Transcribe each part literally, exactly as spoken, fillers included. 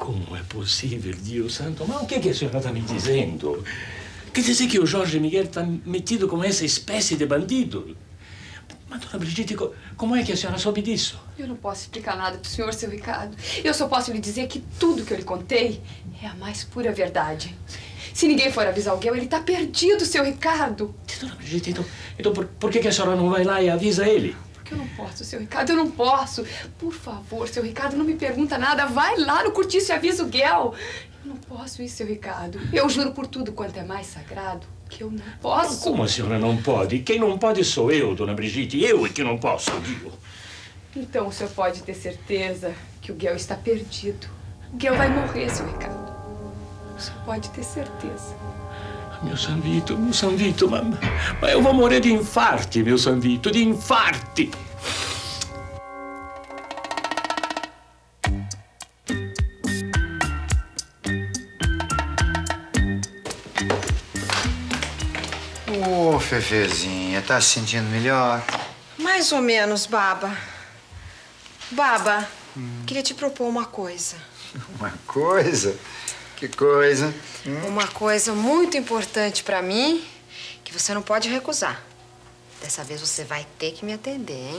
como é possível, Dio santo? Ma o che, che a senhora está me dizendo? Quer dizer que o Jorge Miguel está metido com essa espécie de bandido? Mas, dona Brigitte, como é que a senhora soube disso? Eu não posso explicar nada pro senhor, seu Ricardo. Eu só posso lhe dizer que tudo que eu lhe contei é a mais pura verdade. Se ninguém for avisar o Guel, ele tá perdido, seu Ricardo. Dona Brigitte, então, então por, por que, que a senhora não vai lá e avisa ele? Porque eu não posso, seu Ricardo, eu não posso. Por favor, seu Ricardo, não me pergunta nada. Vai lá no cortiço e avisa o Guel. Eu não posso ir, seu Ricardo. Eu juro por tudo quanto é mais sagrado que eu não posso. Como a senhora não pode? Quem não pode sou eu, dona Brigitte. Eu é que não posso, Dio. Então o senhor pode ter certeza que o Guel está perdido. O Guel vai morrer, seu Ricardo. O senhor pode ter certeza. Meu Sanvito, meu Sanvito, mas, mas eu vou morrer de infarte, meu Sanvito, de infarte. Ô, Fevezinha, tá se sentindo melhor? Mais ou menos, Baba. Baba, hum. queria te propor uma coisa. Uma coisa? Que coisa? Hum? Uma coisa muito importante pra mim que você não pode recusar. Dessa vez você vai ter que me atender, hein?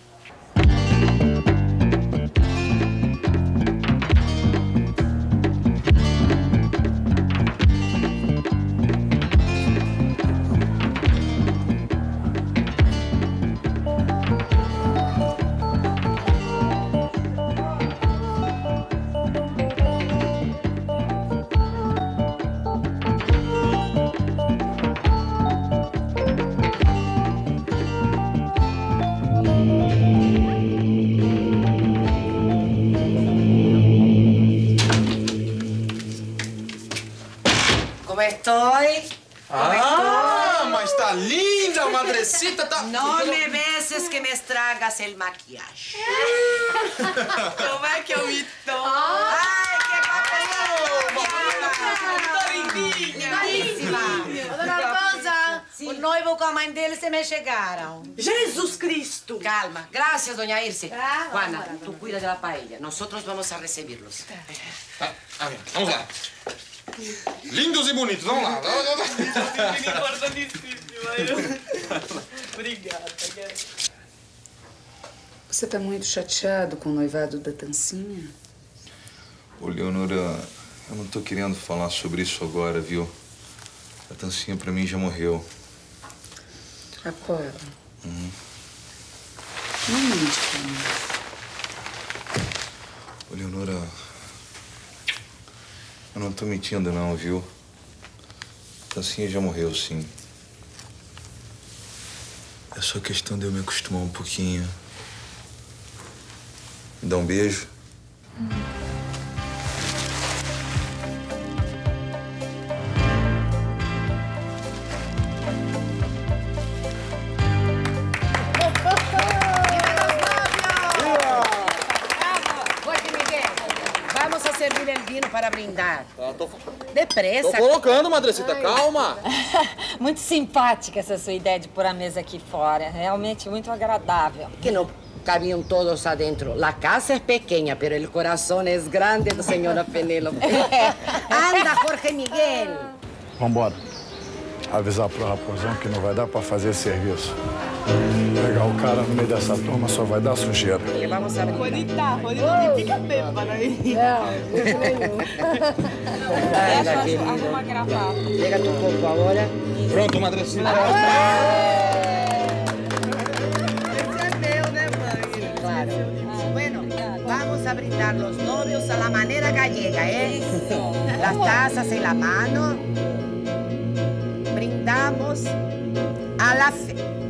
Como estou? Ah, mas tá linda, madrecita, tá... Não me beses que me estragas el maquiagem. Como é que eu me tô? Ai, que bacana! Tá lindinha! Lindíssima! Dona Rosa, o noivo com a mãe dele se me chegaram. Jesus Cristo! Calma. Gracias, doña Irce. Ah, Juana, tú cuida de la paella. Nosotros vamos a recibirlos. Ah, ah, vamos lá. Lindos e bonitos, vamos lá. Obrigada. Você tá muito chateado com o noivado da Tancinha? Ô, Leonora, eu não tô querendo falar sobre isso agora, viu? A Tancinha pra mim já morreu. Acorda. Uhum. Não mente pra mim. Ô, Leonora, eu não tô mentindo não, viu? A Tancinha já morreu, sim. É só questão de eu me acostumar um pouquinho. Me dá um beijo. Hum. Servir el vino para brindar. Ah, tô... Depressa. Tô colocando, madrecita, Ai. calma. Muito simpática essa sua ideia de pôr a mesa aqui fora. Realmente muito agradável. Que não cabiam todos adentro. La casa é pequena, pero el corazón es grande da senhora Penélope. Anda, Jorge Miguel. Vambora. Avisar pro raposão que não vai dar pra fazer serviço. Pegar o cara no meio dessa turma só vai dar sujeira. E vamos abrir. Rodita, Rodita, fica bêbada aí. Não, isso nenhum. Anda, querido. Arruma a gravata. Pega tu corpo agora. Pronto, madrecita. Esse é meu, né, mãe? Claro. Bueno, vamos a brindar los novios a la manera gallega, ¿eh? Las tazas en la mano. Brindamos a la fe.